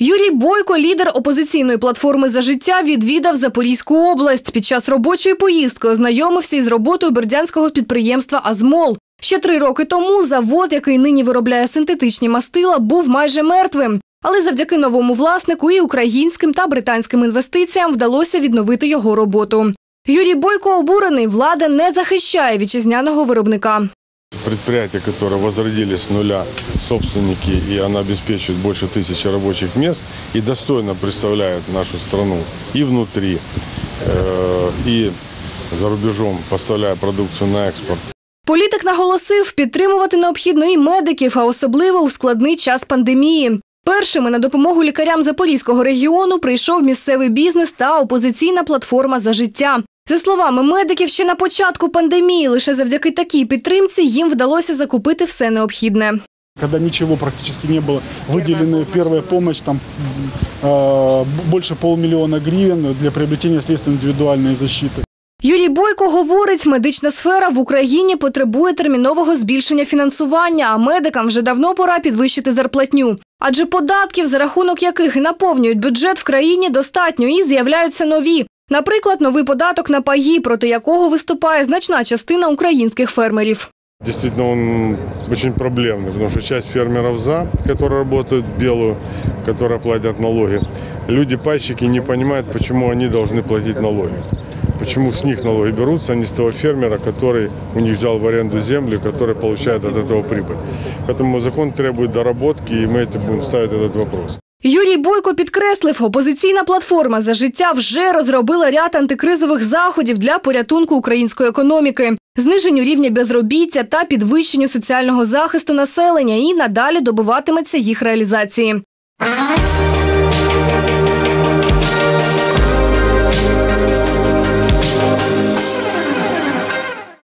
Юрій Бойко, лідер опозиційної платформи «За життя», відвідав Запорізьку область. Під час робочої поїздки ознайомився із роботою бердянського підприємства «Азмол». Ще 3 роки тому завод, який нині виробляє синтетичні мастила, був майже мертвим. Але завдяки новому власнику і українським та британським інвестиціям вдалося відновити його роботу. Юрій Бойко обурений, влада не захищає вітчизняного виробника. Предприятия, которые возродили с нуля собственники, и она обеспечивает больше 1000 рабочих мест и достойно представляет нашу страну и внутри, и за рубежом, поставляя продукцию на експорт. Політик наголосив, підтримувати необхідно і медиків, а особливо у складний час пандемії. Першими на допомогу лікарям Запорізького регіону прийшов місцевий бізнес та опозиційна платформа «За життя». За словами медиків, ще на початку пандемії лише завдяки такій підтримці їм вдалося закупити все необхідне. Когда ничего практически не было, выделена первая помощь, там больше 500 000 гривен для приобретения средств индивидуальной защиты. Юрій Бойко говорить, медична сфера в Україні потребує термінового збільшення фінансування, а медикам вже давно пора підвищити зарплатню. Адже податків, за рахунок яких і наповнюють бюджет в країні, достатньо і з'являються нові. Наприклад, новий податок на паї, проти якого виступає значна частина українських фермерів. Действительно, он очень проблемный, потому что часть фермеров за, которые работают в белую, которые платят налоги. Люди-пайщики не понимают, почему они должны платить налоги. Почему с них налоги берутся, а не с того фермера, который у них взял в аренду землю, который получает от этого прибыль. Поэтому закон требует доработки, и мы будем ставить этот вопрос. Юрій Бойко підкреслив, опозиційна платформа «За життя» вже розробила ряд антикризових заходів для порятунку української економіки, зниженню рівня безробіття та підвищенню соціального захисту населення і надалі добиватиметься їх реалізації.